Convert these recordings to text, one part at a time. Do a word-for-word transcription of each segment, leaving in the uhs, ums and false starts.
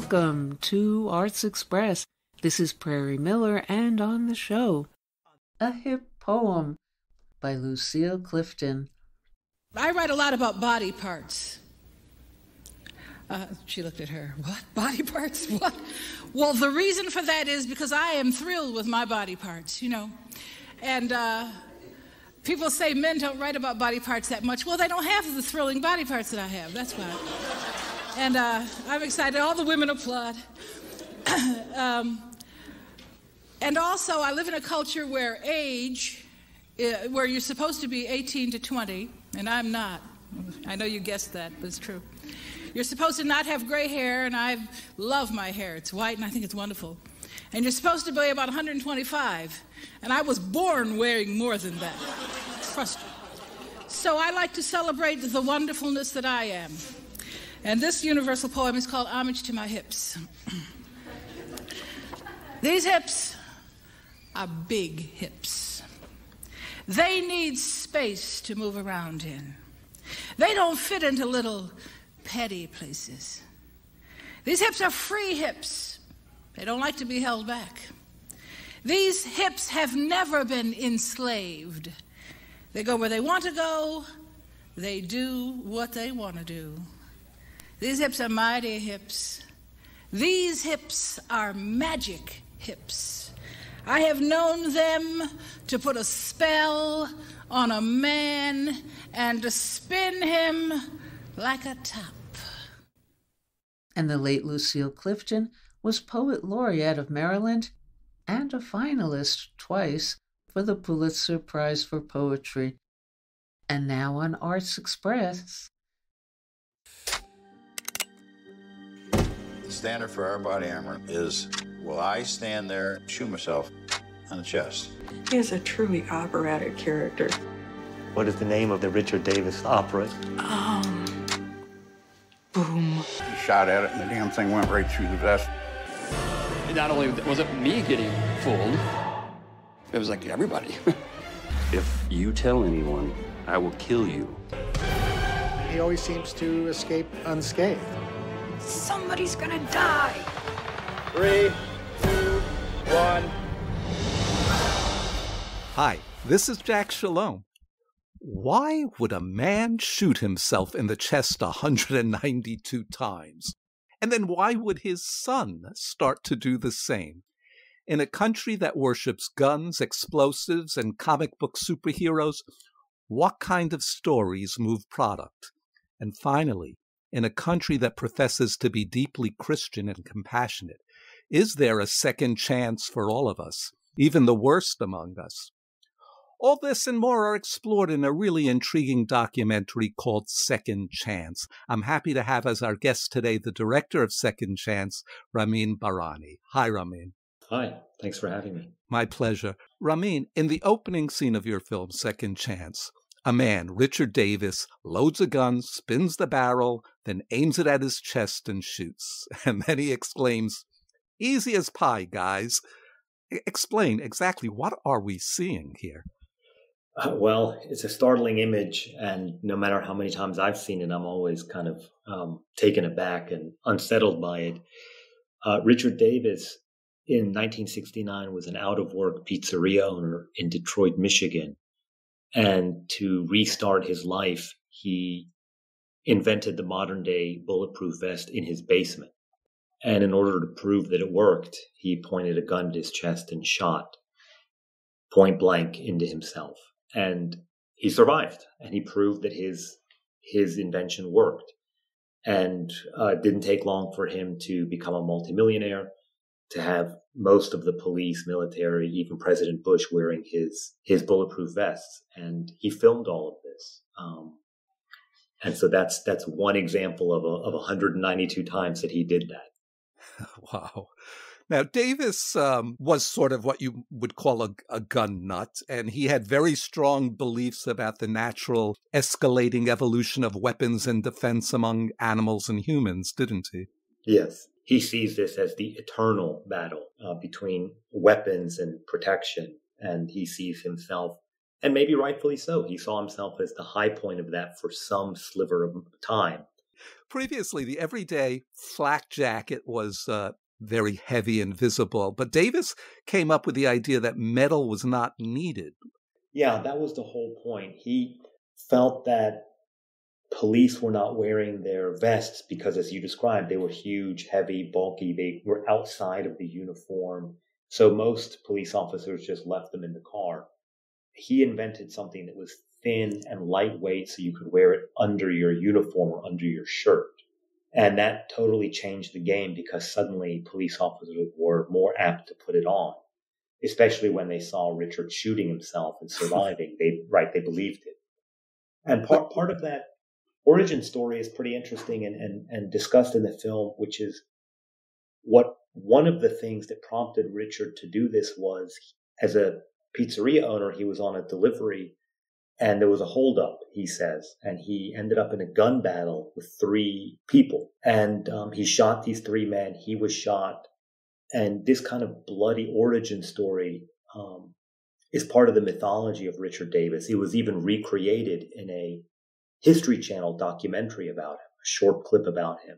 Welcome to Arts Express. This is Prairie Miller, and on the show, a hip poem by Lucille Clifton. I write a lot about body parts. Uh, she looked at her. What? Body parts? What? Well, the reason for that is because I am thrilled with my body parts, you know. And uh, people say men don't write about body parts that much. Well, they don't have the thrilling body parts that I have. That's why. And uh, I'm excited. All the women applaud. um, and also, I live in a culture where age, uh, where you're supposed to be eighteen to twenty, and I'm not. I know you guessed that, but it's true. You're supposed to not have gray hair, and I love my hair. It's white, and I think it's wonderful. And you're supposed to be about one hundred twenty-five, and I was born wearing more than that. It's frustrating. So I like to celebrate the wonderfulness that I am. And this universal poem is called Homage to My Hips. These hips are big hips. They need space to move around in. They don't fit into little petty places. These hips are free hips. They don't like to be held back. These hips have never been enslaved. They go where they want to go. They do what they want to do. These hips are mighty hips. These hips are magic hips. I have known them to put a spell on a man and to spin him like a top. And the late Lucille Clifton was Poet Laureate of Maryland and a finalist twice for the Pulitzer Prize for Poetry. And now on Arts Express. The standard for our body armor is, will I stand there and shoot myself on the chest? He is a truly operatic character. What is the name of the Richard Davis opera? Um, boom. He shot at it and the damn thing went right through the vest. Not only was it me getting fooled, it was like everybody. If you tell anyone, I will kill you. He always seems to escape unscathed. Somebody's gonna die. Three, two, one. Hi, this is Jack Shalom. Why would a man shoot himself in the chest one hundred ninety-two times? And then why would his son start to do the same? In a country that worships guns, explosives, and comic book superheroes, what kind of stories move product? And finally, in a country that professes to be deeply Christian and compassionate, is there a second chance for all of us, even the worst among us? All this and more are explored in a really intriguing documentary called Second Chance. I'm happy to have as our guest today the director of Second Chance, Ramin Bahrani. Hi, Ramin. Hi, thanks for having me. My pleasure. Ramin, in the opening scene of your film, Second Chance, a man, Richard Davis, loads a gun, spins the barrel, then aims it at his chest and shoots. And then he exclaims, "Easy as pie, guys." Explain exactly what are we seeing here? Uh, well, it's a startling image, and no matter how many times I've seen it, I'm always kind of um, taken aback and unsettled by it. Uh, Richard Davis, in nineteen sixty-nine, was an out-of-work pizzeria owner in Detroit, Michigan. And to restart his life, he invented the modern-day bulletproof vest in his basement. And in order to prove that it worked, he pointed a gun to his chest and shot point blank into himself. And he survived, and he proved that his his invention worked. And uh, it didn't take long for him to become a multimillionaire, to have most of the police, military, even President Bush wearing his his bulletproof vests. And he filmed all of this. Um, and so that's that's one example of a, of one hundred ninety-two times that he did that. Wow. Now, Davis um, was sort of what you would call a, a gun nut, and he had very strong beliefs about the natural escalating evolution of weapons and defense among animals and humans, didn't he? Yes. He sees this as the eternal battle uh, between weapons and protection, and he sees himself, and maybe rightfully so, he saw himself as the high point of that for some sliver of time. previously, the everyday flak jacket was uh, very heavy and visible, but Davis came up with the idea that metal was not needed. Yeah, that was the whole point. He felt that police were not wearing their vests because, as you described, they were huge, heavy, bulky. They were outside of the uniform. So most police officers just left them in the car. He invented something that was thin and lightweight so you could wear it under your uniform or under your shirt. And that totally changed the game because suddenly police officers were more apt to put it on, especially when they saw Richard shooting himself and surviving. They, right, they believed it. And part, part of that origin story is pretty interesting and, and, and discussed in the film, which is what one of the things that prompted Richard to do this was, as a pizzeria owner, he was on a delivery and there was a holdup, he says, and he ended up in a gun battle with three people. And um, he shot these three men. He was shot. And this kind of bloody origin story um, is part of the mythology of Richard Davis. It was even recreated in a History Channel documentary about him, a short clip about him.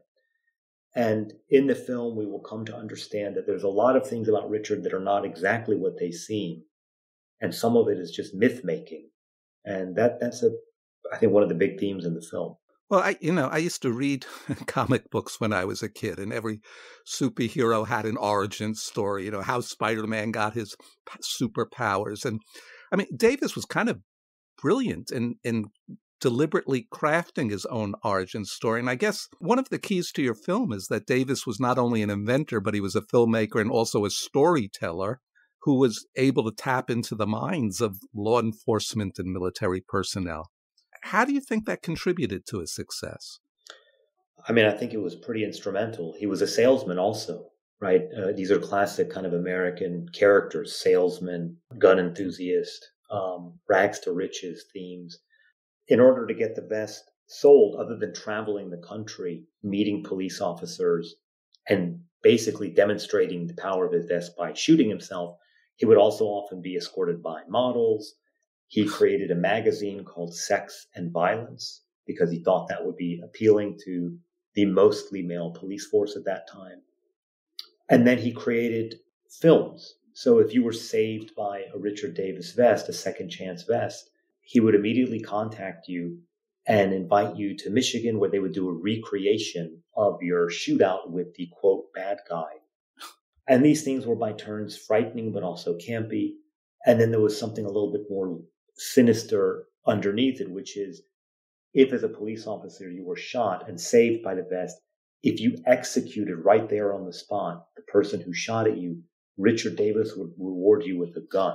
And in the film, we will come to understand that there's a lot of things about Richard that are not exactly what they seem. And some of it is just myth making. And that that's, a, I think, one of the big themes in the film. Well, I, you know, I used to read comic books when I was a kid, and every superhero had an origin story, you know, how Spider-Man got his superpowers. And I mean, Davis was kind of brilliant in, in deliberately crafting his own origin story. And I guess one of the keys to your film is that Davis was not only an inventor, but he was a filmmaker and also a storyteller who was able to tap into the minds of law enforcement and military personnel. How do you think that contributed to his success? I mean, I think it was pretty instrumental. He was a salesman also, right? Uh, these are classic kind of American characters, salesman, gun enthusiast, um, rags to riches themes. In order to get the vest sold, other than traveling the country, meeting police officers, and basically demonstrating the power of his vest by shooting himself, he would also often be escorted by models. He created a magazine called Sex and Violence because he thought that would be appealing to the mostly male police force at that time. And then he created films. So if you were saved by a Richard Davis vest, a second chance vest, he would immediately contact you and invite you to Michigan, where they would do a recreation of your shootout with the, quote, bad guy. And these things were by turns frightening, but also campy. And then there was something a little bit more sinister underneath it, which is if as a police officer you were shot and saved by the vest, if you executed right there on the spot the person who shot at you, Richard Davis would reward you with a gun.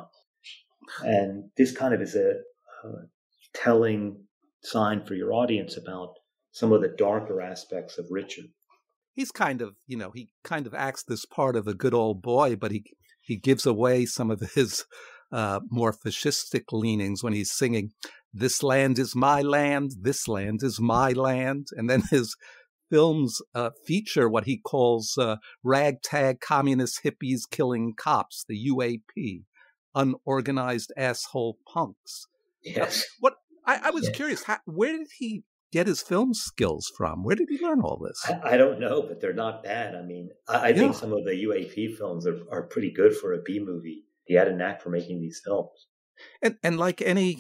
And this kind of is a, a telling sign for your audience about some of the darker aspects of Richard. He's kind of, you know, he kind of acts this part of a good old boy, but he he gives away some of his uh, more fascistic leanings when he's singing, "This land is my land, this land is my land." And then his films uh, feature what he calls uh, ragtag communist hippies killing cops, the U A P, unorganized asshole punks. Yes. Uh, what I, I was yes. curious, how, where did he get his film skills from? Where did he learn all this? I, I don't know, but they're not bad. I mean, I, I yeah. think some of the U A P films are, are pretty good for a B movie. He had a knack for making these films. And and like any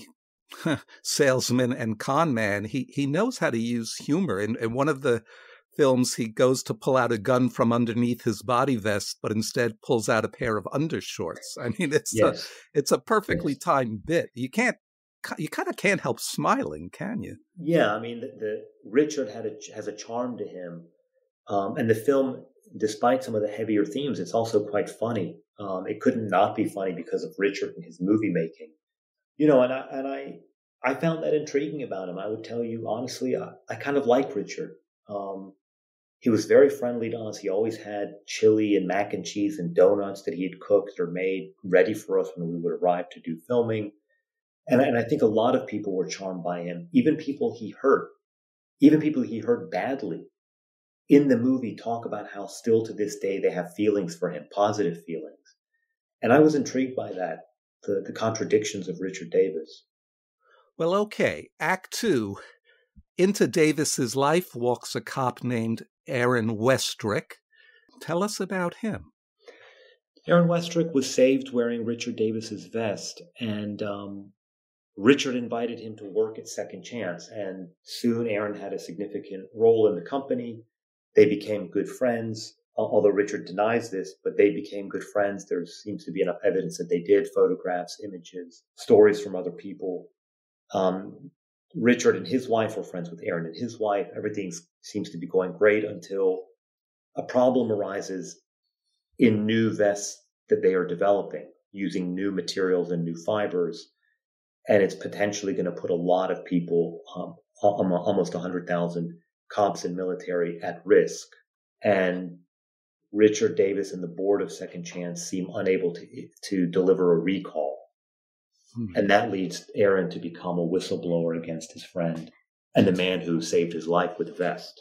salesman and con man, he, he knows how to use humor. In, in one of the films, he goes to pull out a gun from underneath his body vest, but instead pulls out a pair of undershorts. I mean, it's yes. a it's a perfectly yes. timed bit. You can't you kind of can't help smiling, can you? Yeah, I mean, the, the Richard had a, has a charm to him, um, and the film, despite some of the heavier themes, it's also quite funny. Um, it couldn't not be funny because of Richard and his movie making, you know. And I and I I found that intriguing about him. I would tell you honestly, I, I kind of like Richard. Um, he was very friendly to us. He always had chili and mac and cheese and donuts that he had cooked or made ready for us when we would arrive to do filming. And, and I think a lot of people were charmed by him, even people he hurt, even people he hurt badly in the movie talk about how still to this day they have feelings for him, positive feelings. And I was intrigued by that, the, the contradictions of Richard Davis. Well, okay, Act Two Into Davis's life walks a cop named Aaron Westrick. Tell us about him. Aaron Westrick was saved wearing Richard Davis's vest, and um, Richard invited him to work at Second Chance, and soon Aaron had a significant role in the company. They became good friends, although Richard denies this, but they became good friends. There seems to be enough evidence that they did, photographs, images, stories from other people. Um, Richard and his wife were friends with Aaron and his wife. Everything seems to be going great until a problem arises in new vests that they are developing using new materials and new fibers. And it's potentially going to put a lot of people, um, almost one hundred thousand cops and military at risk. And Richard Davis and the board of Second Chance seem unable to, to deliver a recall. Hmm. And that leads Aaron to become a whistleblower against his friend and the man who saved his life with a vest.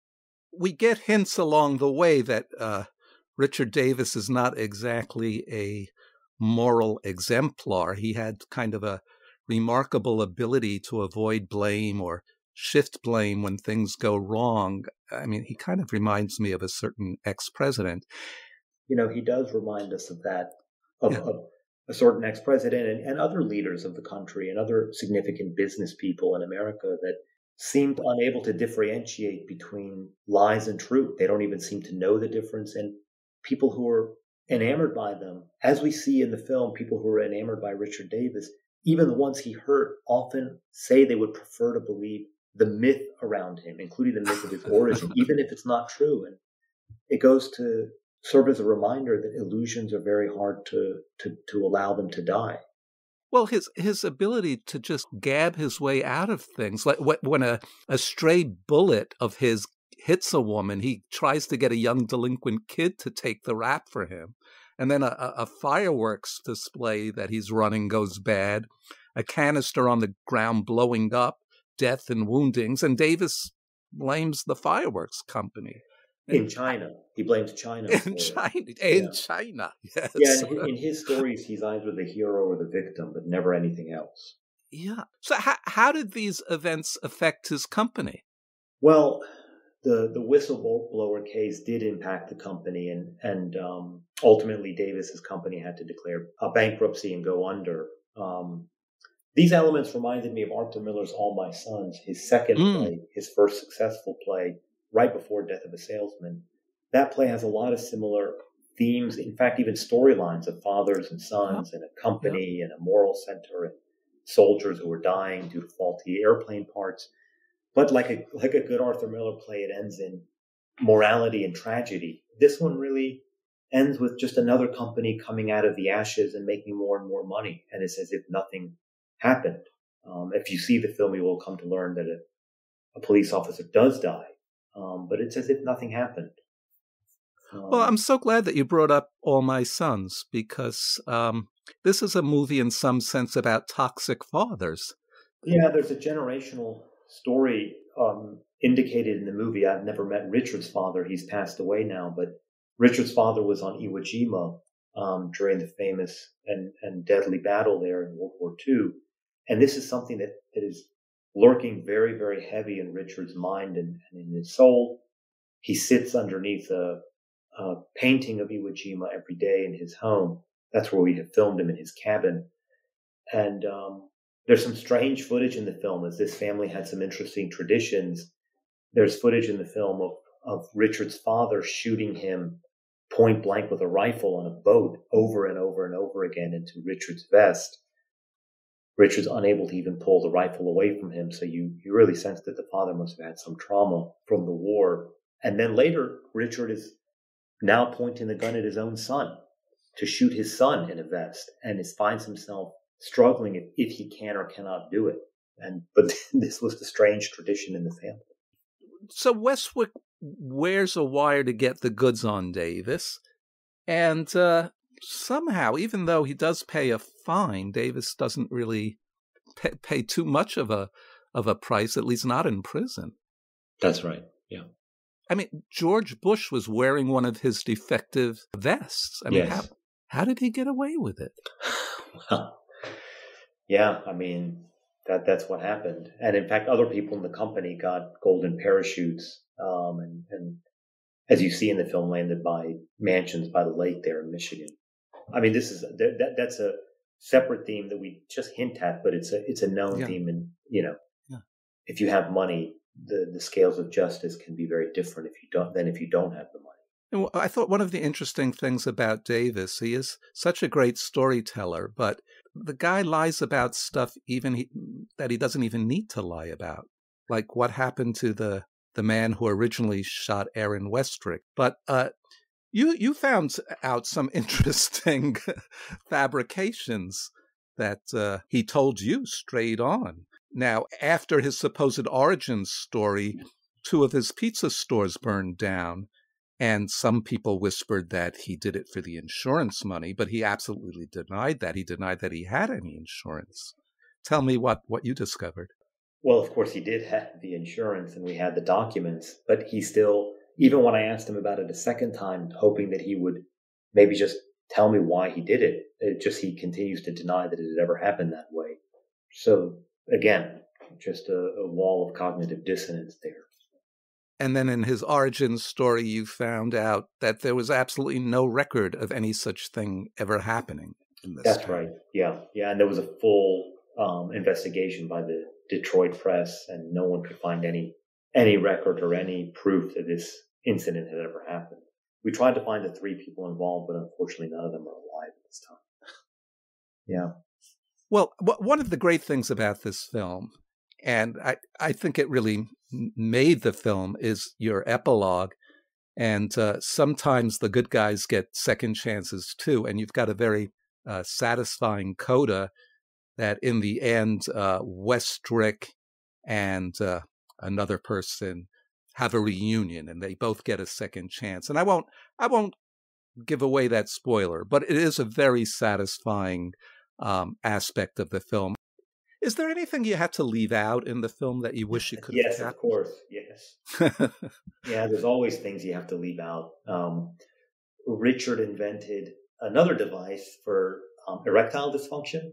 We get hints along the way that uh, Richard Davis is not exactly a moral exemplar. He had kind of a remarkable ability to avoid blame or shift blame when things go wrong. I mean, he kind of reminds me of a certain ex-president. You know, he does remind us of that, of, yeah. of a certain ex-president and, and other leaders of the country and other significant business people in America that seemed unable to differentiate between lies and truth. They don't even seem to know the difference. And people who are enamored by them, as we see in the film, people who are enamored by Richard Davis, even the ones he hurt, often say they would prefer to believe the myth around him, including the myth of his origin, even if it's not true. And it goes to serve as a reminder that illusions are very hard to to, to allow them to die. Well, his his ability to just gab his way out of things, like when a, a stray bullet of his hits a woman, he tries to get a young delinquent kid to take the rap for him. And then a, a fireworks display that he's running goes bad, a canister on the ground blowing up, death and woundings, and Davis blames the fireworks company. In China. He blames China. In China. In yeah. China, yes. Yeah, in, in his stories, he's either the hero or the victim, but never anything else. Yeah. So how, how did these events affect his company? Well, the, the whistleblower case did impact the company, and, and um, ultimately Davis's company had to declare a bankruptcy and go under. Um, these elements reminded me of Arthur Miller's All My Sons, his second mm. play, his first successful play, right before Death of a Salesman. That play has a lot of similar themes, in fact, even storylines of fathers and sons yeah. and a company yeah. and a moral center and soldiers who are dying due to faulty airplane parts. But like a like a good Arthur Miller play, it ends in morality and tragedy. This one really ends with just another company coming out of the ashes and making more and more money. And it's as if nothing happened. Um, if you see the film, you will come to learn that a, a police officer does die. Um, but it's as if nothing happened. Um, well, I'm so glad that you brought up All My Sons, because um, this is a movie in some sense about toxic fathers. Yeah, there's a generational story um, indicated in the movie. I've never met Richard's father. He's passed away now, but Richard's father was on Iwo Jima um, during the famous and, and deadly battle there in World War Two. And this is something that, that is lurking very, very heavy in Richard's mind and, and in his soul. He sits underneath a, a painting of Iwo Jima every day in his home. That's where we have filmed him, in his cabin. And um, there's some strange footage in the film, as this family had some interesting traditions. There's footage in the film of, of Richard's father shooting him point blank with a rifle on a boat over and over and over again into Richard's vest. Richard's unable to even pull the rifle away from him. So you, you really sense that the father must have had some trauma from the war. And then later, Richard is now pointing the gun at his own son to shoot his son in a vest, and is, finds himself struggling if, if he can or cannot do it. And but this was the strange tradition in the family. So Westwick wears a wire to get the goods on Davis. And uh, somehow, even though he does pay a fine, Davis doesn't really pay, pay too much of a of a price, at least not in prison. That's right, yeah. I mean, George Bush was wearing one of his defective vests. I mean, yes. how, how did he get away with it? Well, yeah, I mean, that that's what happened. And in fact, other people in the company got golden parachutes, um, and, and as you see in the film, landed by mansions by the lake there in Michigan. I mean, this is that that's a separate theme that we just hint at, but it's a it's a known Yeah. theme. And you know, Yeah. if you have money, the the scales of justice can be very different if you don't than if you don't have the money. And I thought one of the interesting things about Davis, he is such a great storyteller, but the guy lies about stuff even he, that he doesn't even need to lie about, like what happened to the the man who originally shot Aaron Westrick. But uh, you you found out some interesting fabrications that uh, he told you straight on. Now, after his supposed origin story, two of his pizza stores burned down. And some people whispered that he did it for the insurance money, but he absolutely denied that. He denied that he had any insurance. Tell me what, what you discovered. Well, of course, he did have the insurance and we had the documents, but he still, even when I asked him about it a second time, hoping that he would maybe just tell me why he did it, it just he continues to deny that it had ever happened that way. So, again, just a, a wall of cognitive dissonance there. And then in his origin story, you found out that there was absolutely no record of any such thing ever happening in this That's town. right. Yeah. Yeah. And there was a full um, investigation by the Detroit press, and no one could find any any record or any proof that this incident had ever happened. We tried to find the three people involved, but unfortunately none of them are alive at this time. Yeah. Well, one of the great things about this film, and I, I think it really made the film, is your epilogue. And uh, sometimes the good guys get second chances too. And you've got a very uh, satisfying coda that in the end, uh, Westrick and uh, another person have a reunion and they both get a second chance. And I won't, I won't give away that spoiler, but it is a very satisfying um, aspect of the film. Is there anything you had to leave out in the film that you wish you could yes, have of course. Yes. Yeah, there's always things you have to leave out. Um, Richard invented another device for um, erectile dysfunction.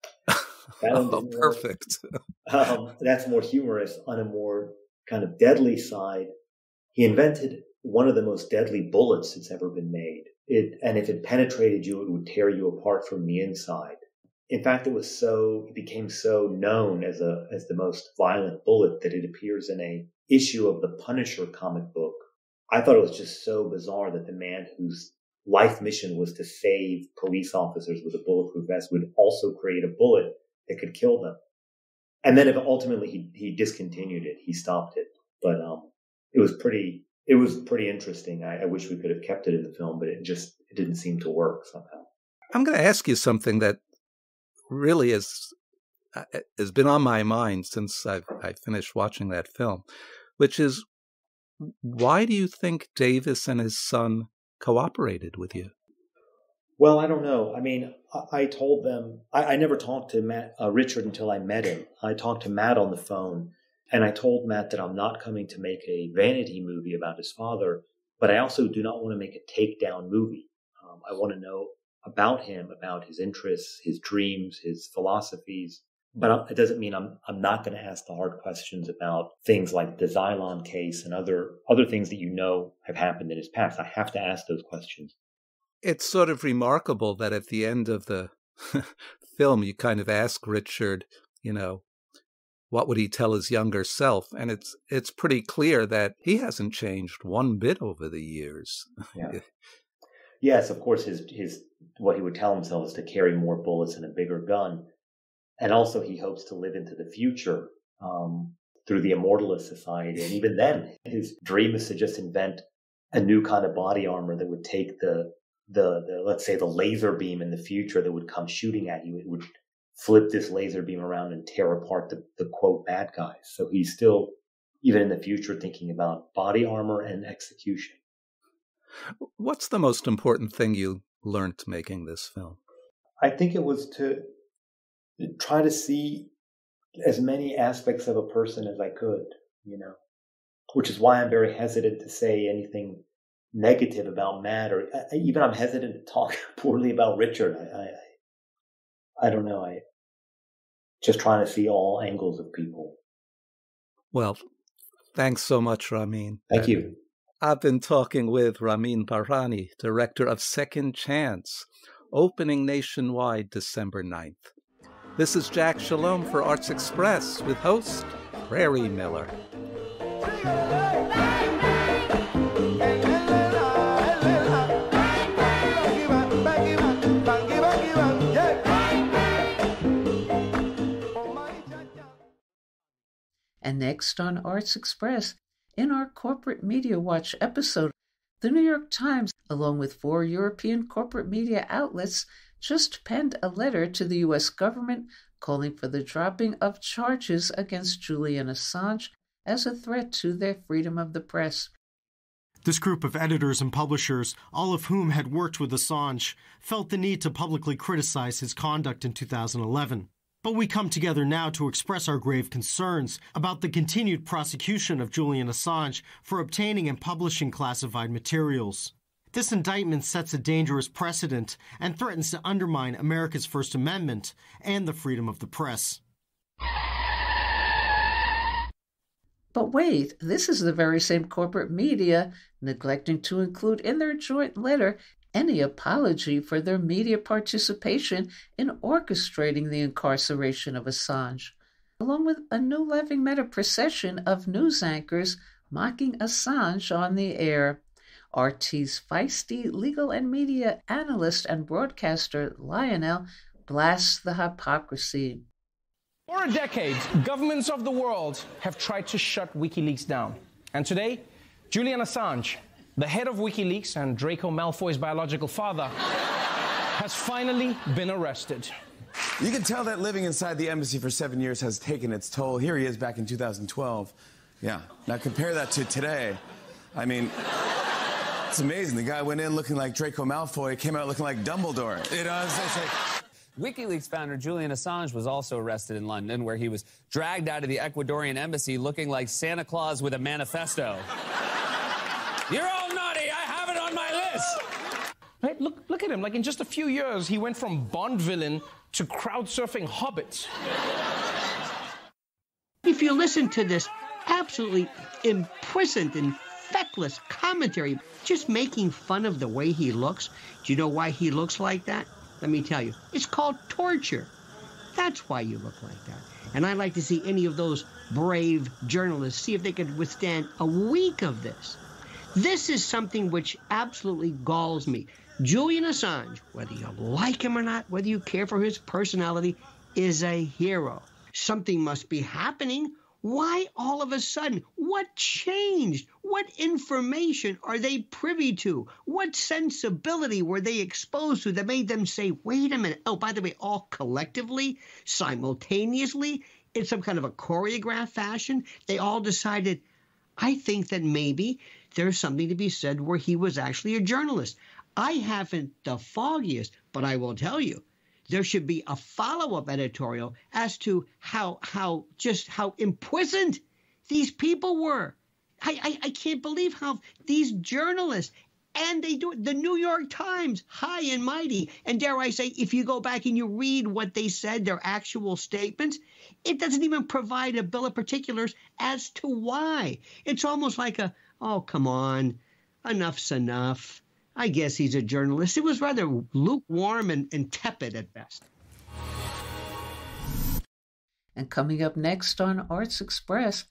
That one Oh, didn't perfect. um, that's more humorous. On a more kind of deadly side, he invented one of the most deadly bullets that's ever been made. It, and if it penetrated you, it would tear you apart from the inside. In fact, it was so, it became so known as a, as the most violent bullet that it appears in a issue of the Punisher comic book. I thought it was just so bizarre that the man whose life mission was to save police officers with a bulletproof vest would also create a bullet that could kill them. And then if ultimately he, he discontinued it, he stopped it. But, um, it was pretty, it was pretty interesting. I, I wish we could have kept it in the film, but it just, it didn't seem to work somehow. I'm going to ask you something that really is, uh, has been on my mind since I've, I finished watching that film, which is, why do you think Davis and his son cooperated with you? Well, I don't know. I mean, I, I told them, I, I never talked to Matt, uh, Richard until I met him. I talked to Matt on the phone, and I told Matt that I'm not coming to make a vanity movie about his father, but I also do not want to make a takedown movie. Um, I want to know about him, about his interests, his dreams, his philosophies. But it doesn't mean I'm I'm not going to ask the hard questions about things like the Xylon case and other other things that you know have happened in his past. I have to ask those questions. It's sort of remarkable that at the end of the film, you kind of ask Richard, you know, what would he tell his younger self? And it's it's pretty clear that he hasn't changed one bit over the years. Yeah. Yes, of course, his his what he would tell himself is to carry more bullets and a bigger gun. And also he hopes to live into the future um, through the Immortalist Society. And even then, his dream is to just invent a new kind of body armor that would take the, the, the let's say, the laser beam in the future that would come shooting at you. It would flip this laser beam around and tear apart the, the quote, bad guys. So he's still, even in the future, thinking about body armor and execution. What's the most important thing you learned making this film? I think it was to try to see as many aspects of a person as I could, you know, which is why I'm very hesitant to say anything negative about Matt, or even I'm hesitant to talk poorly about Richard. I, I, I don't know. I, just trying to see all angles of people. Well, thanks so much, Ramin. Thank you. I've been talking with Ramin Bahrani, director of Second Chance, opening nationwide December ninth. This is Jack Shalom for Arts Express with host Prairie Miller. And next on Arts Express, in our Corporate Media Watch episode, the New York Times, along with four European corporate media outlets, just penned a letter to the U S government calling for the dropping of charges against Julian Assange as a threat to their freedom of the press. This group of editors and publishers, all of whom had worked with Assange, felt the need to publicly criticize his conduct in two thousand eleven. But we come together now to express our grave concerns about the continued prosecution of Julian Assange for obtaining and publishing classified materials. This indictment sets a dangerous precedent and threatens to undermine America's First Amendment and the freedom of the press. But wait, this is the very same corporate media neglecting to include in their joint letter any apology for their media participation in orchestrating the incarceration of Assange, along with a new living meta procession of news anchors mocking Assange on the air. R T's feisty legal and media analyst and broadcaster Lionel blasts the hypocrisy. For a decade, governments of the world have tried to shut WikiLeaks down. And today, Julian Assange, the head of WikiLeaks and Draco Malfoy's biological father, has finally been arrested. You can tell that living inside the embassy for seven years has taken its toll. Here he is back in two thousand twelve. Yeah, now compare that to today. I mean, it's amazing. The guy went in looking like Draco Malfoy, came out looking like Dumbledore. You know, it's, it's like... WikiLeaks founder Julian Assange was also arrested in London, where he was dragged out of the Ecuadorian embassy looking like Santa Claus with a manifesto. You're all naughty. I have it on my list. Right? Look, look at him. Like in just a few years, he went from Bond villain to crowd surfing hobbits. If you listen to this absolutely imprisoned and feckless commentary, just making fun of the way he looks, do you know why he looks like that? Let me tell you. It's called torture. That's why you look like that. And I'd like to see any of those brave journalists see if they could withstand a week of this. This is something which absolutely galls me. Julian Assange, whether you like him or not, whether you care for his personality, is a hero. Something must be happening. Why all of a sudden? What changed? What information are they privy to? What sensibility were they exposed to that made them say, wait a minute, oh, by the way, all collectively, simultaneously, in some kind of a choreographed fashion, they all decided, I think that maybe there's something to be said where he was actually a journalist. I haven't the foggiest, but I will tell you, there should be a follow-up editorial as to how, how, just how imprisoned these people were. I, I, I can't believe how these journalists, and they do it, the New York Times, high and mighty, and dare I say, if you go back and you read what they said, their actual statements, it doesn't even provide a bill of particulars as to why. It's almost like a, oh, come on, enough's enough. I guess he's a journalist. It was rather lukewarm and, and tepid at best. And coming up next on Arts Express,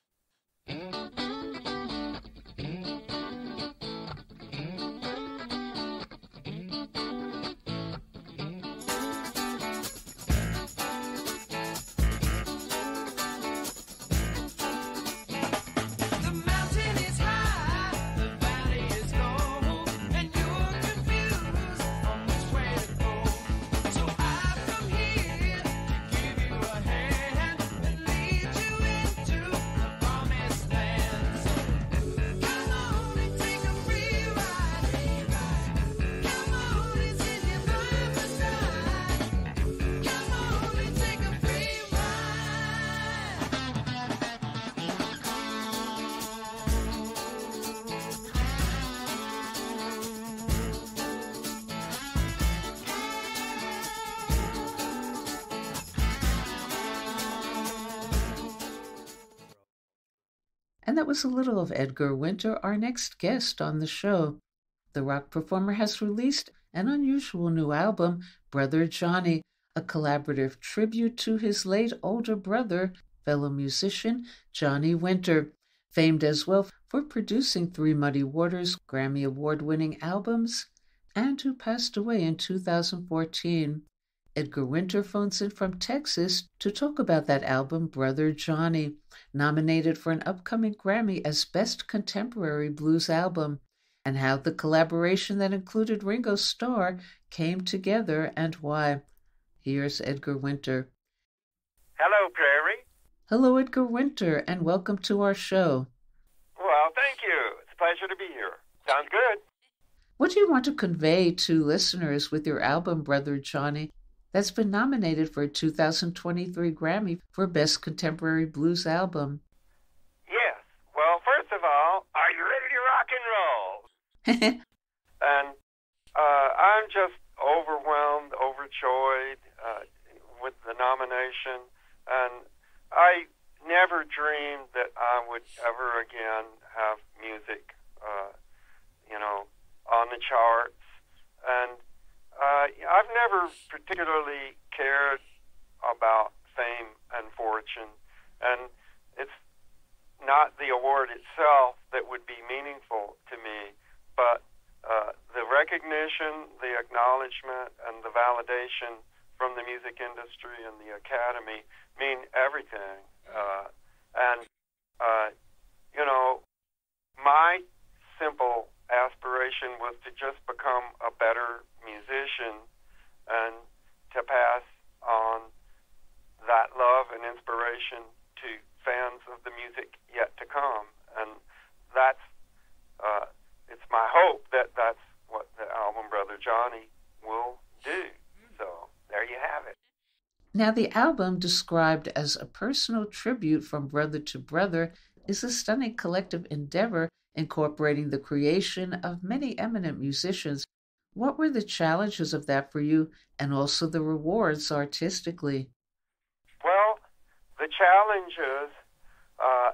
And that was a little of Edgar Winter, our next guest on the show. The rock performer has released an unusual new album, Brother Johnny, a collaborative tribute to his late older brother, fellow musician Johnny Winter, famed as well for producing Three Muddy Waters Grammy Award-winning albums, and who passed away in two thousand fourteen. Edgar Winter phones in from Texas to talk about that album, Brother Johnny, nominated for an upcoming Grammy as Best Contemporary Blues Album, and how the collaboration that included Ringo Starr came together and why. Here's Edgar Winter. Hello, Prairie. Hello, Edgar Winter, and welcome to our show. Well, thank you. It's a pleasure to be here. Sounds good. What do you want to convey to listeners with your album, Brother Johnny, that's been nominated for a two thousand twenty-three Grammy for Best Contemporary Blues Album? Yes. Well, first of all, are you ready to rock and roll? And uh, I'm just overwhelmed, overjoyed uh, with the nomination. And I never dreamed that I would ever again have music, uh, you know, on the charts. And uh, I've never particularly cared about fame and fortune. And it's not the award itself that would be meaningful to me, but uh, the recognition, the acknowledgement, and the validation from the music industry and the Academy mean everything. Uh, and, uh, you know, my simple aspiration was to just become a better musician and to pass on that love and inspiration to fans of the music yet to come. And that's, uh, it's my hope that that's what the album Brother Johnny will do. So there you have it. Now, the album, described as a personal tribute from brother to brother, is a stunning collective endeavor incorporating the creation of many eminent musicians. What were the challenges of that for you, and also the rewards artistically? Well, the challenges, uh,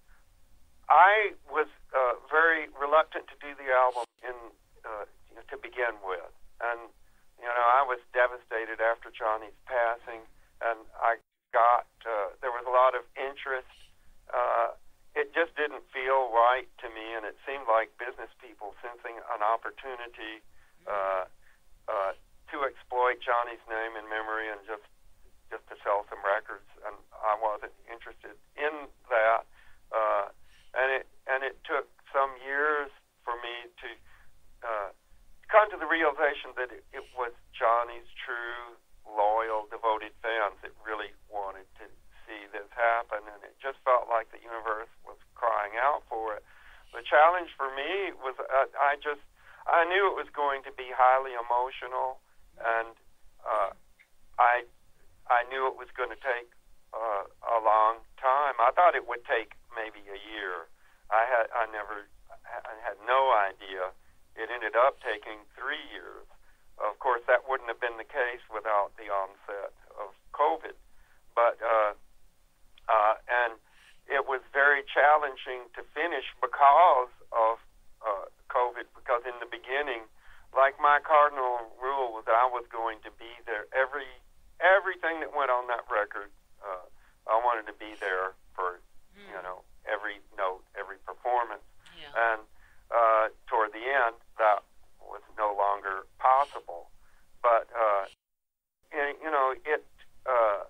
I was uh, very reluctant to do the album in uh, to begin with. And, you know, I was devastated after Johnny's passing, and I got, uh, there was a lot of interest. Uh, it just didn't feel right to me, and it seemed like business people sensing an opportunity uh, uh, to exploit Johnny's name and memory and just just to sell some records, and I wasn't interested in that. Uh, and it and it took some years for me to uh, come to the realization that it, it was Johnny's true, loyal, devoted fans that really wanted to see this happen, and it just felt like the universe was crying out for it. The challenge for me was uh, I just I knew it was going to be highly emotional, and uh, I I knew it was going to take uh, a long time. I thought it would take maybe a year. I had I never I had no idea. It ended up taking three years. Of course, that wouldn't have been the case without the onset of COVID, but. Uh, Uh, and it was very challenging to finish because of uh, COVID, because in the beginning, like my cardinal rule was that I was going to be there. Every everything that went on that record, uh, I wanted to be there for, mm. you know, every note, every performance. Yeah. And uh, toward the end, that was no longer possible. But, uh, you know, it... Uh,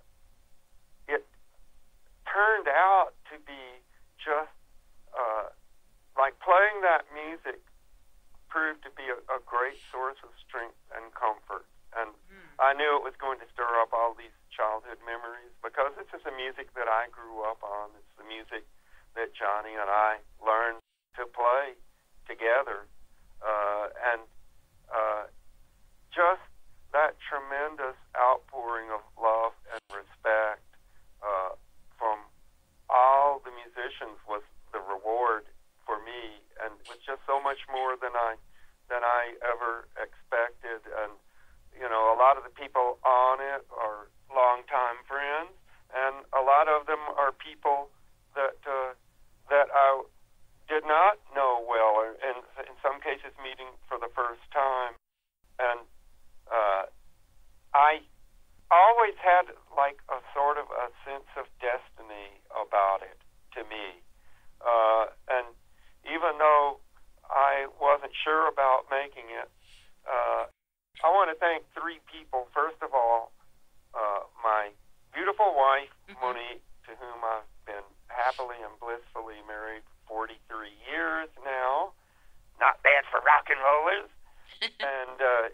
turned out to be just uh, like playing that music proved to be a, a great source of strength and comfort. And mm. I knew it was going to stir up all these childhood memories because this is the music that I grew up on. It's the music that Johnny and I learned to play together. Uh, and uh, just that tremendous outpouring of love and respect uh, from all the musicians was the reward for me, and it was just so much more than I than I ever expected. And you know, a lot of the people on it are longtime friends, and a lot of them are people that uh, that I though I wasn't sure about making it, uh, I want to thank three people. First of all, uh, my beautiful wife, Monique, to whom I've been happily and blissfully married for forty-three years now. Not bad for rock and rollers. and uh,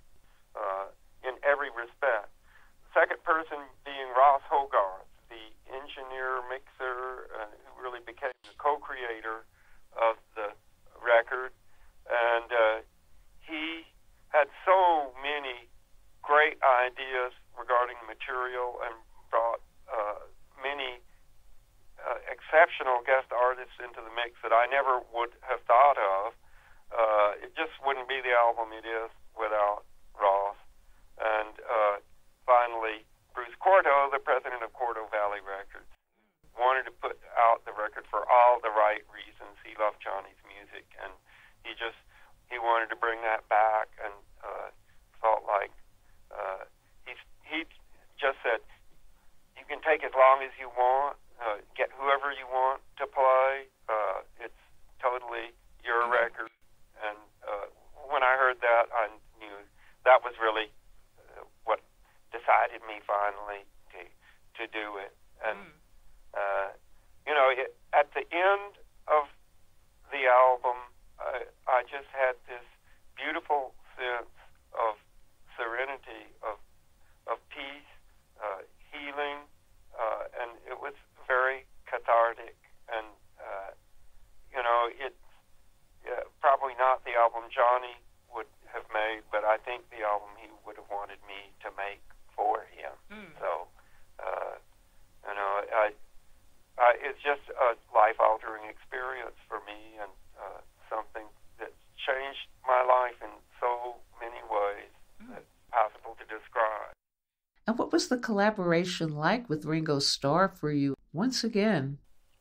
uh, in every respect. Second person being Ross Hogarth, the engineer, mixer, uh, who really became the co-creator of the record. And uh, he had so many great ideas regarding material and brought uh, many uh, exceptional guest artists into the mix that I never would have thought of. Uh, it just wouldn't be the album it is without Ross. And uh, finally, Bruce Corto, the president of Corto Valley Records, wanted to put out the record for all the right reasons. He loved Johnny's music, and he just he wanted to bring that back, and uh, felt like uh, he he just said, you can take as long as you want, uh, get whoever you want to play. Uh, it's totally your record. And uh, when I heard that, I knew that was really uh, what decided me finally to to do it. And mm. uh, you know, it, at the end of the album, uh, I just had this beautiful sense of serenity, of of peace, uh, healing, uh, and it was very cathartic. And uh, you know, it. Uh, probably not the album Johnny would have made, but I think the album he would have wanted me to make for him. Mm. So, uh, you know, I, I, it's just a life-altering experience for me, and uh, something that changed my life in so many ways mm. that's possible to describe. And what was the collaboration like with Ringo Starr for you once again?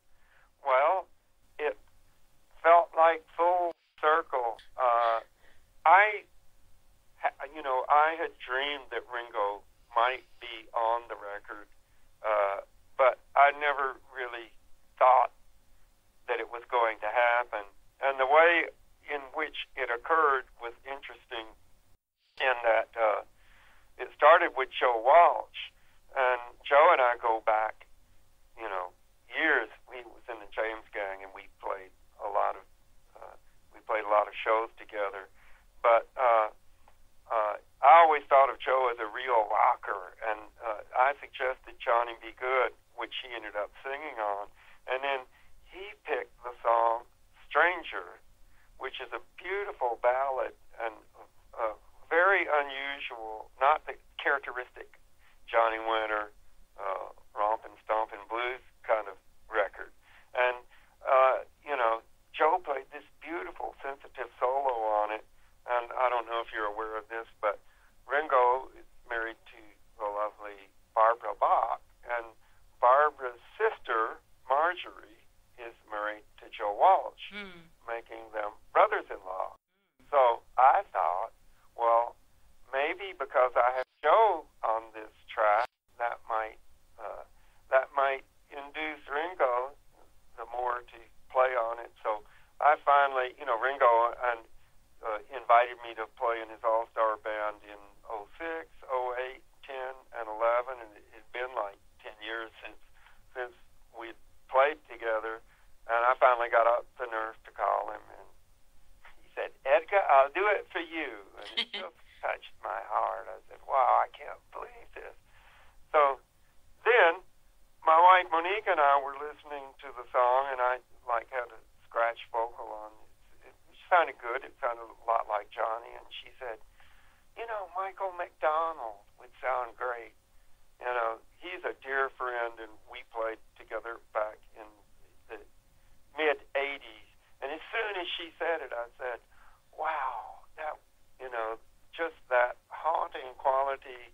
Well, it felt like full circle. Uh, I, you know, I had dreamed that Ringo might be on the record, uh, but I never really thought that it was going to happen. And the way in which it occurred was interesting in that uh, it started with Joe Walsh, and Joe and I go back, you know, years. We was in the James Gang, and we played a lot of uh, we played a lot of shows together. But uh, uh, I always thought of Joe as a real rocker, and uh, I suggested Johnny Be Good, which he ended up singing on, and then he picked the song Stranger, which is a beautiful ballad and uh, very unusual, not the characteristic Johnny Winter uh, rompin' stompin' blues kind of record. And uh, you know, Joe played this beautiful, sensitive solo on it, and I don't know if you're aware of this, but Ringo is married to the lovely Barbara Bach, and Barbara's sister, Marjorie, is married to Joe Walsh, mm. making them brothers-in-law. Mm. So I thought, well, maybe because I have Joe on this track, that might uh, that might induce Ringo the more to play on it. So I finally, you know, Ringo and uh, invited me to play in his all-star band in oh six, oh eight, ten, and eleven, and it had been like ten years since since we'd played together, and I finally got up the nerve to call him, and he said, Edgar, I'll do it for you. And it just touched my heart. I said, wow, I can't believe this. So then my wife Monique and I were listening to the song, and I like had a scratch vocal on it. It sounded good. It sounded a lot like Johnny, and she said, you know, Michael McDonald would sound great. You know, he's a dear friend, and we played together back in the mid eighties. And as soon as she said it, I said, wow, that, you know, just that haunting quality,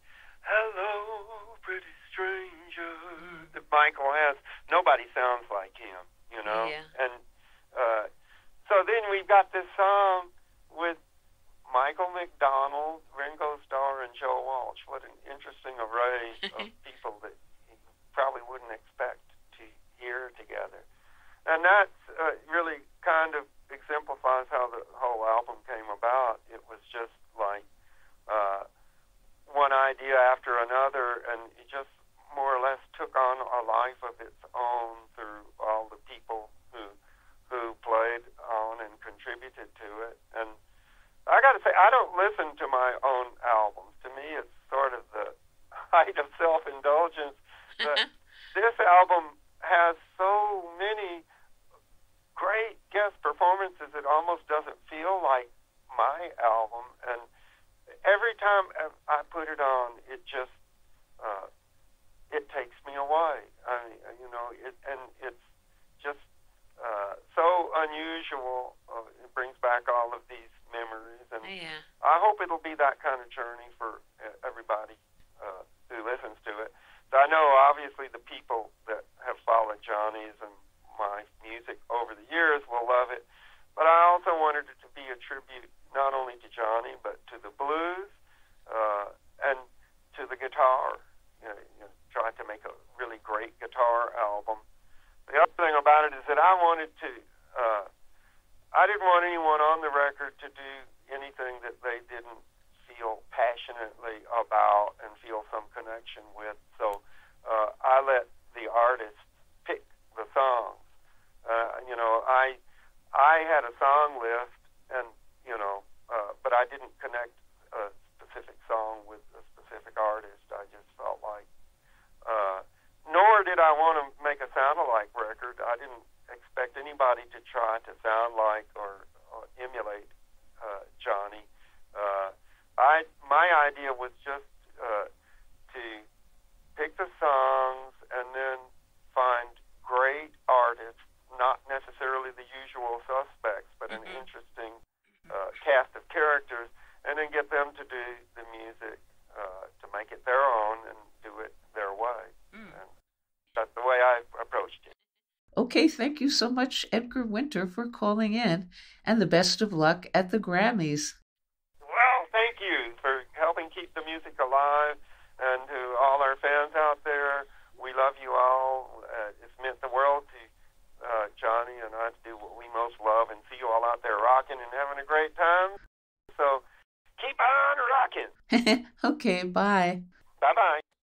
hello, pretty stranger, that Michael has. Nobody sounds like him, you know? Yeah. And uh, so then we've got this song with Michael McDonald, Ringo Starr, and Joe Walsh. What an interesting array of people that you probably wouldn't expect to hear together. And that's uh, really kind of exemplifies how the whole album came about. It was just like uh, one idea after another, and it just more or less took on a life of its own through all the people who who played on and contributed to it. And I got to say, I don't listen to my own albums. To me, it's sort of the height of self-indulgence. But this album has so many great guest performances, it almost doesn't feel like my album. And every time I put it on, it just uh, it takes me away. I mean, you know, it, and it's just uh, so unusual. Uh, it brings back all of these memories, and yeah. I hope it'll be that kind of journey for everybody uh, who listens to it. So I know, obviously, the people that have followed Johnny's and my music over the years will love it, but I also wanted it to be a tribute not only to Johnny, but to the blues uh, and to the guitar. You know, you know, tried to make a really great guitar album. The other thing about it is that I wanted to, uh, I didn't want anyone on the record to do anything that they didn't feel passionately about and feel some connection with. So uh, I let the artist pick the songs. Uh, you know, I I had a song list, and you know, uh, but I didn't connect a specific song with a specific artist. I just felt like, uh, nor did I want to make a sound-alike record. I didn't expect anybody to try to sound like or, or emulate uh, Johnny. Uh, I my idea was just uh, to pick the songs and then find great artists, not necessarily the usual suspects, but an mm-hmm. interesting uh, cast of characters, and then get them to do the music uh, to make it their own and do it their way. Mm. And that's the way I approached it. Okay, thank you so much, Edgar Winter, for calling in, and the best of luck at the Grammys. Well, thank you for helping keep the music alive, and to all our fans out there, we love you all. Uh, it's meant the world to uh, Johnny and I to do what we most love and see you all out there rocking and having a great time. So keep on rocking. Okay, bye. Bye-bye.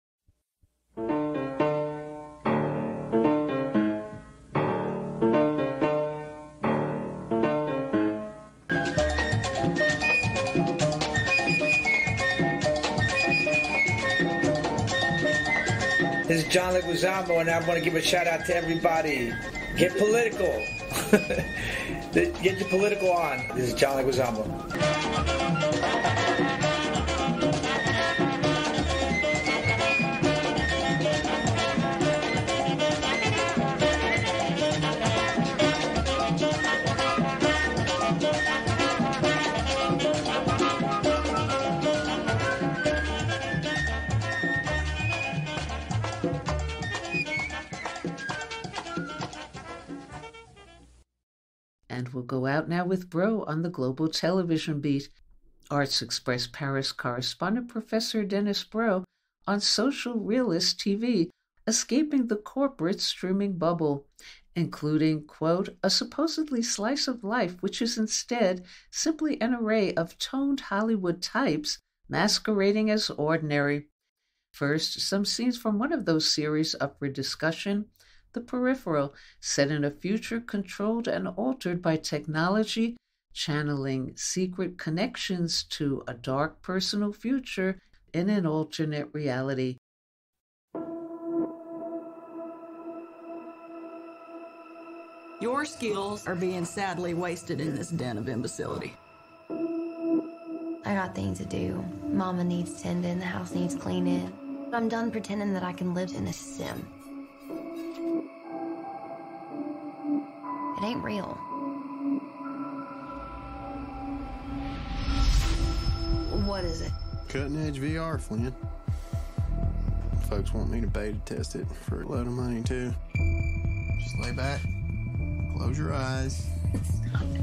This is John Leguizamo, and I want to give a shout out to everybody. Get political. Get your political on. This is John Leguizamo. And we'll go out now with Bro on the Global Television Beat. Arts Express Paris correspondent Professor Dennis Bro on Social Realist T V, escaping the corporate streaming bubble, including, quote, a supposedly slice of life which is instead simply an array of toned Hollywood types masquerading as ordinary. First, some scenes from one of those series up for discussion. The Peripheral, set in a future controlled and altered by technology, channeling secret connections to a dark personal future in an alternate reality. Your skills are being sadly wasted in this den of imbecility. I got things to do. Mama needs tending, the house needs cleaning. I'm done pretending that I can live in a sim. It ain't real. What is it? Cutting edge V R, Flynn. Folks want me to beta test it for a load of money, too. Just lay back, close your eyes. Stop it.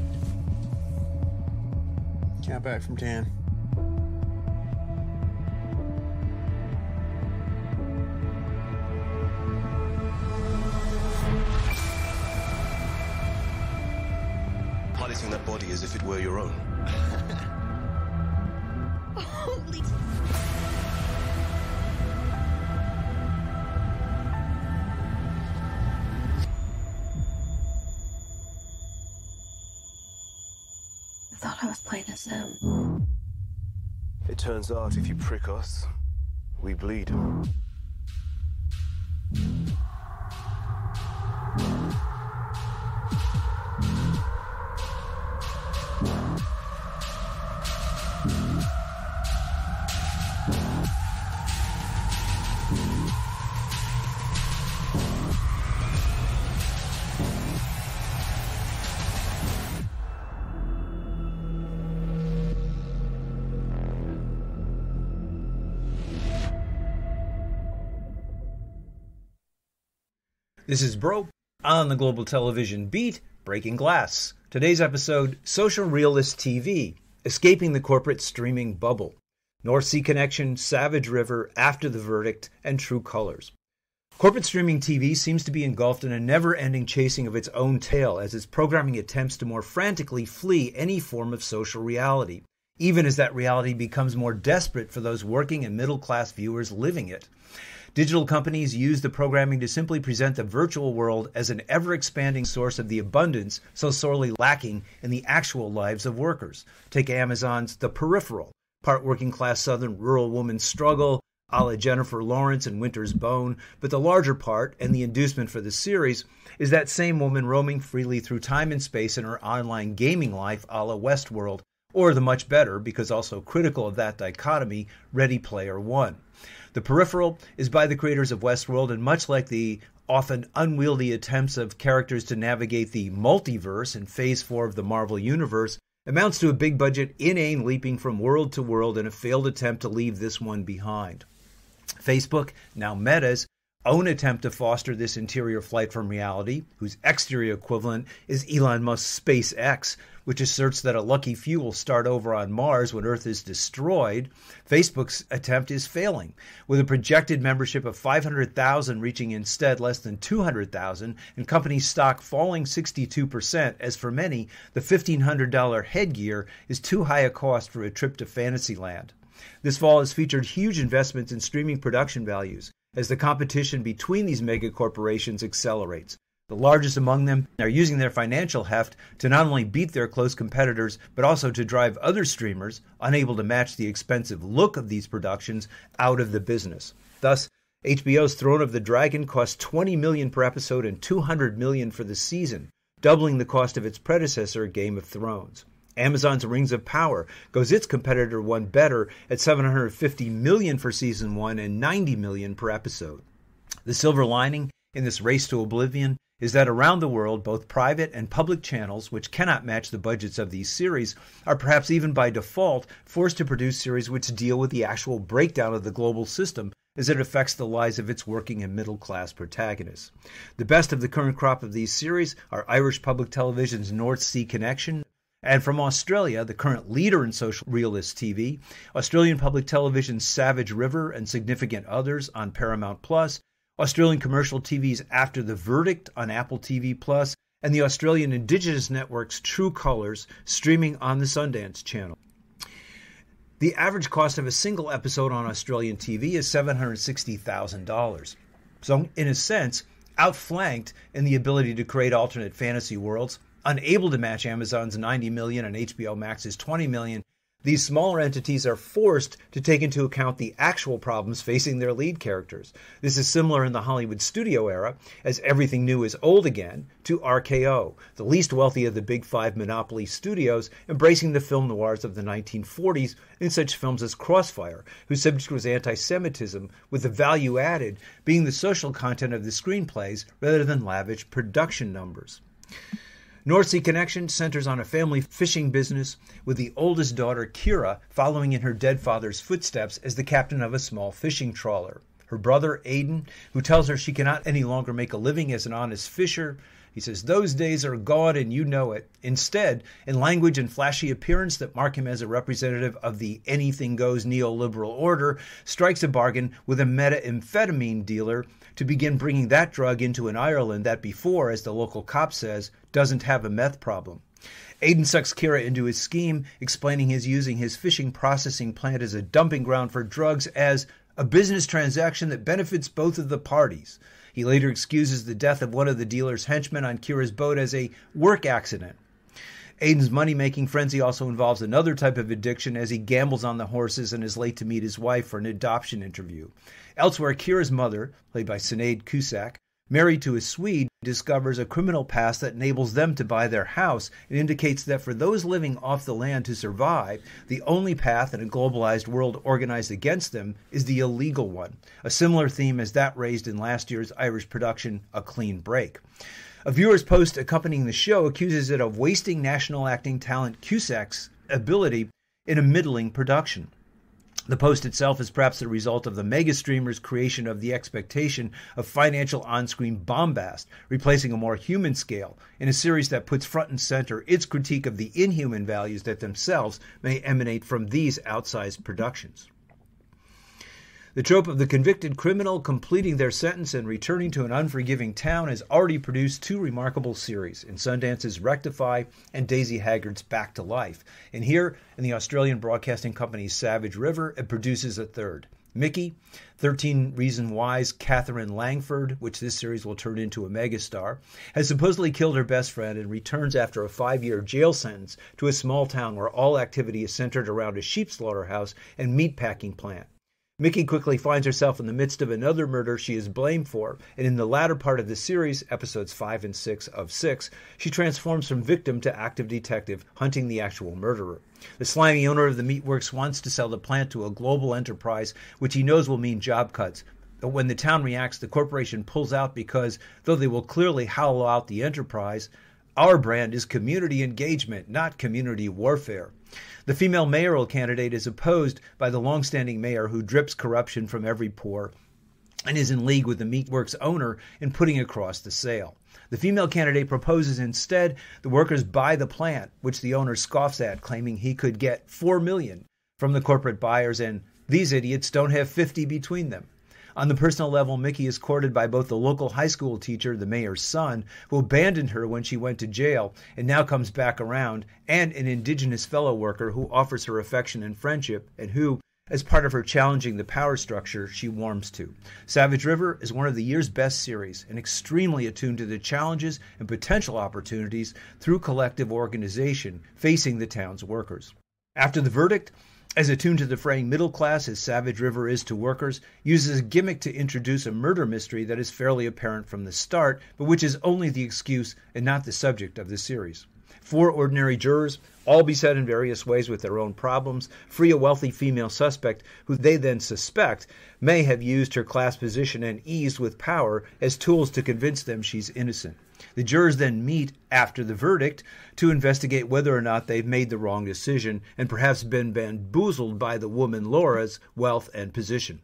Count back from ten. inhabiting that body as if it were your own. Holy... I thought I was playing a sim. It turns out if you prick us, we bleed. This is Bro on the Global Television Beat, Breaking Glass. Today's episode, Social Realist T V, Escaping the Corporate Streaming Bubble, North Sea Connection, Savage River, After the Verdict, and True Colors. Corporate streaming T V seems to be engulfed in a never-ending chasing of its own tail as its programming attempts to more frantically flee any form of social reality, even as that reality becomes more desperate for those working and middle-class viewers living it. Digital companies use the programming to simply present the virtual world as an ever-expanding source of the abundance so sorely lacking in the actual lives of workers. Take Amazon's The Peripheral, part working-class Southern rural woman's struggle, a la Jennifer Lawrence and Winter's Bone, but the larger part, and the inducement for the series, is that same woman roaming freely through time and space in her online gaming life a la Westworld, or the much better, because also critical of that dichotomy, Ready Player One. The Peripheral is by the creators of Westworld, and much like the often unwieldy attempts of characters to navigate the multiverse in Phase four of the Marvel Universe, amounts to a big-budget, inane leaping from world to world in a failed attempt to leave this one behind. Facebook, now Meta's, own attempt to foster this interior flight from reality, whose exterior equivalent is Elon Musk's SpaceX, which asserts that a lucky few will start over on Mars when Earth is destroyed, Facebook's attempt is failing, with a projected membership of five hundred thousand reaching instead less than two hundred thousand, and company stock falling sixty-two percent, as for many, the fifteen hundred dollars headgear is too high a cost for a trip to Fantasyland. This fall has featured huge investments in streaming production values, as the competition between these mega corporations accelerates. The largest among them are using their financial heft to not only beat their close competitors, but also to drive other streamers, unable to match the expensive look of these productions, out of the business. Thus, H B O's Throne of the Dragon cost twenty million dollars per episode and two hundred million dollars for the season, doubling the cost of its predecessor, Game of Thrones. Amazon's Rings of Power goes its competitor one better at seven hundred fifty million dollars for season one and ninety million dollars per episode. The silver lining in this race to oblivion is that around the world, both private and public channels, which cannot match the budgets of these series, are perhaps even by default forced to produce series which deal with the actual breakdown of the global system as it affects the lives of its working and middle-class protagonists. The best of the current crop of these series are Irish Public Television's North Sea Connection, and from Australia, the current leader in social realist T V, Australian Public Television's Savage River and Significant Others on Paramount Plus, Australian Commercial T V's After the Verdict on Apple T V Plus, and the Australian Indigenous Network's True Colors, streaming on the Sundance Channel. The average cost of a single episode on Australian T V is seven hundred sixty thousand dollars. So, in a sense, outflanked in the ability to create alternate fantasy worlds, unable to match Amazon's ninety million dollars and H B O Max's twenty million dollars, these smaller entities are forced to take into account the actual problems facing their lead characters. This is similar in the Hollywood studio era, as everything new is old again, to R K O, the least wealthy of the big five monopoly studios, embracing the film noirs of the nineteen forties in such films as Crossfire, whose subject was anti-Semitism, with the value added being the social content of the screenplays rather than lavish production numbers. North Sea Connection centers on a family fishing business, with the oldest daughter, Kira, following in her dead father's footsteps as the captain of a small fishing trawler. Her brother, Aidan, who tells her she cannot any longer make a living as an honest fisher, he says, "Those days are gone and you know it." Instead, in language and flashy appearance that mark him as a representative of the anything-goes neoliberal order, strikes a bargain with a methamphetamine dealer to begin bringing that drug into an Ireland that before, as the local cop says, doesn't have a meth problem. Aiden sucks Kira into his scheme, explaining his using his fishing processing plant as a dumping ground for drugs as a business transaction that benefits both of the parties. He later excuses the death of one of the dealer's henchmen on Kira's boat as a work accident. Aiden's money-making frenzy also involves another type of addiction as he gambles on the horses and is late to meet his wife for an adoption interview. Elsewhere, Kira's mother, played by Sinead Cusack, married to a Swede, discovers a criminal past that enables them to buy their house. It indicates that for those living off the land to survive, the only path in a globalized world organized against them is the illegal one, a similar theme as that raised in last year's Irish production, A Clean Break. A viewer's post accompanying the show accuses it of wasting national acting talent Cusack's ability in a middling production. The post itself is perhaps the result of the mega streamer's creation of the expectation of financial on-screen bombast, replacing a more human scale in a series that puts front and center its critique of the inhuman values that themselves may emanate from these outsized productions. The trope of the convicted criminal completing their sentence and returning to an unforgiving town has already produced two remarkable series in Sundance's Rectify and Daisy Haggard's Back to Life. And here, in the Australian Broadcasting Company's Savage River, it produces a third. Mickey, thirteen Reasons Why's Catherine Langford, which this series will turn into a megastar, has supposedly killed her best friend and returns after a five-year jail sentence to a small town where all activity is centered around a sheep slaughterhouse and meatpacking plant. Mickey quickly finds herself in the midst of another murder she is blamed for, and in the latter part of the series, episodes five and six of six, she transforms from victim to active detective, hunting the actual murderer. The slimy owner of the meatworks wants to sell the plant to a global enterprise, which he knows will mean job cuts. But when the town reacts, the corporation pulls out because, though they will clearly hollow out the enterprise, our brand is community engagement, not community warfare. The female mayoral candidate is opposed by the long-standing mayor who drips corruption from every pore and is in league with the meatworks owner in putting across the sale. The female candidate proposes instead the workers buy the plant, which the owner scoffs at, claiming he could get four million dollars from the corporate buyers, and these idiots don't have fifty between them. On the personal level, Mickey is courted by both the local high school teacher, the mayor's son, who abandoned her when she went to jail and now comes back around, and an indigenous fellow worker who offers her affection and friendship and who, as part of her challenging the power structure, she warms to. Savage River is one of the year's best series and extremely attuned to the challenges and potential opportunities through collective organization facing the town's workers. After the verdict, as attuned to the fraying middle class as Savage River is to workers, uses a gimmick to introduce a murder mystery that is fairly apparent from the start, but which is only the excuse and not the subject of the series. Four ordinary jurors, all beset in various ways with their own problems, free a wealthy female suspect who they then suspect may have used her class position and ease with power as tools to convince them she's innocent. The jurors then meet after the verdict to investigate whether or not they've made the wrong decision and perhaps been bamboozled by the woman Laura's wealth and position.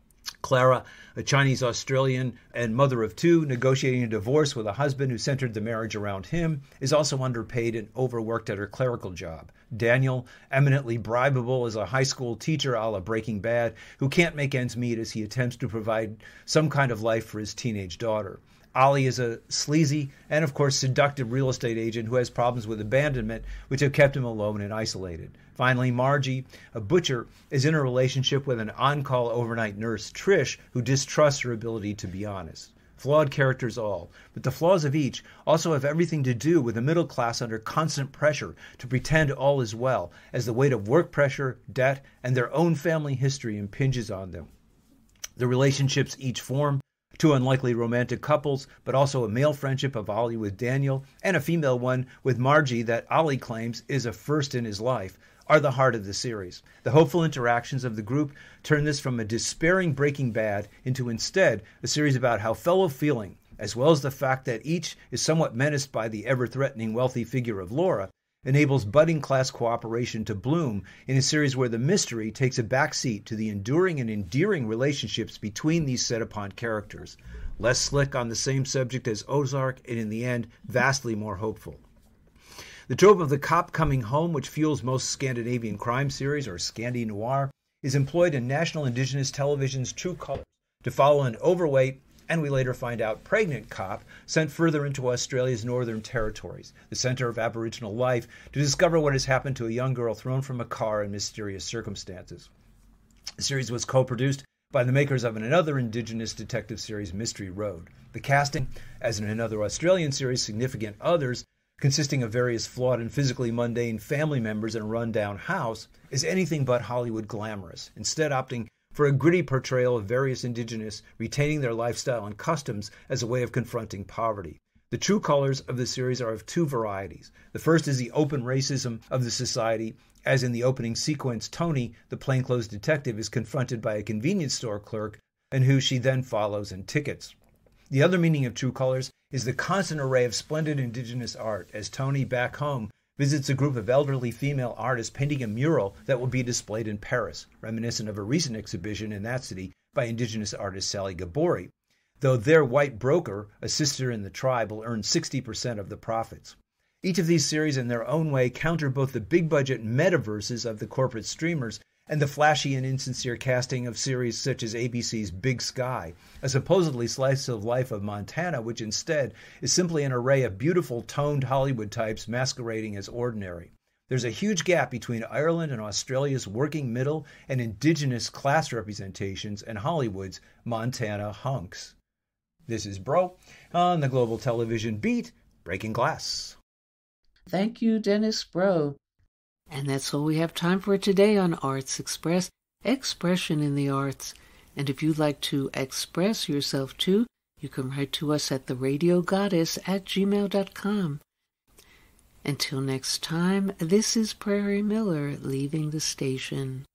Clara, a Chinese-Australian and mother of two, negotiating a divorce with a husband who centered the marriage around him, is also underpaid and overworked at her clerical job. Daniel, eminently bribable as a high school teacher a la Breaking Bad, who can't make ends meet as he attempts to provide some kind of life for his teenage daughter. Ollie is a sleazy and, of course, seductive real estate agent who has problems with abandonment, which have kept him alone and isolated. Finally, Margie, a butcher, is in a relationship with an on-call overnight nurse, Trish, who distrusts her ability to be honest. Flawed characters all, but the flaws of each also have everything to do with a middle class under constant pressure to pretend all is well, as the weight of work pressure, debt, and their own family history impinges on them. The relationships each form, two unlikely romantic couples, but also a male friendship of Ollie with Daniel, and a female one with Margie that Ollie claims is a first in his life, are the heart of the series. The hopeful interactions of the group turn this from a despairing Breaking Bad into instead a series about how fellow feeling, as well as the fact that each is somewhat menaced by the ever-threatening wealthy figure of Laura, enables budding class cooperation to bloom in a series where the mystery takes a backseat to the enduring and endearing relationships between these set-upon characters. Less slick on the same subject as Ozark, and in the end, vastly more hopeful. The trope of the cop coming home, which fuels most Scandinavian crime series, or Scandi-Noir, is employed in national indigenous television's True Colors to follow an overweight, and we later find out pregnant cop sent further into Australia's Northern Territories, the centre of Aboriginal life, to discover what has happened to a young girl thrown from a car in mysterious circumstances. The series was co-produced by the makers of another Indigenous detective series, Mystery Road. The casting, as in another Australian series, Significant Others, consisting of various flawed and physically mundane family members in a run-down house, is anything but Hollywood glamorous, instead opting for a gritty portrayal of various Indigenous retaining their lifestyle and customs as a way of confronting poverty. The true colors of the series are of two varieties. The first is the open racism of the society, as in the opening sequence, Tony, the plainclothes detective, is confronted by a convenience store clerk and who she then follows and tickets. The other meaning of true colors is the constant array of splendid Indigenous art, as Tony, back home, visits a group of elderly female artists painting a mural that will be displayed in Paris, reminiscent of a recent exhibition in that city by Indigenous artist Sally Gabori, though their white broker, a sister in the tribe, will earn sixty percent of the profits. Each of these series in their own way counter both the big-budget metaverses of the corporate streamers and the flashy and insincere casting of series such as A B C's Big Sky, a supposedly slice of life of Montana, which instead is simply an array of beautiful, toned Hollywood types masquerading as ordinary. There's a huge gap between Ireland and Australia's working middle and Indigenous class representations and Hollywood's Montana hunks. This is Bro on the Global Television Beat, Breaking Glass. Thank you, Dennis Bro. And that's all we have time for today on Arts Express, Expression in the Arts. And if you'd like to express yourself too, you can write to us at the radio goddess at gmail dot com. Until next time, this is Prairie Miller leaving the station.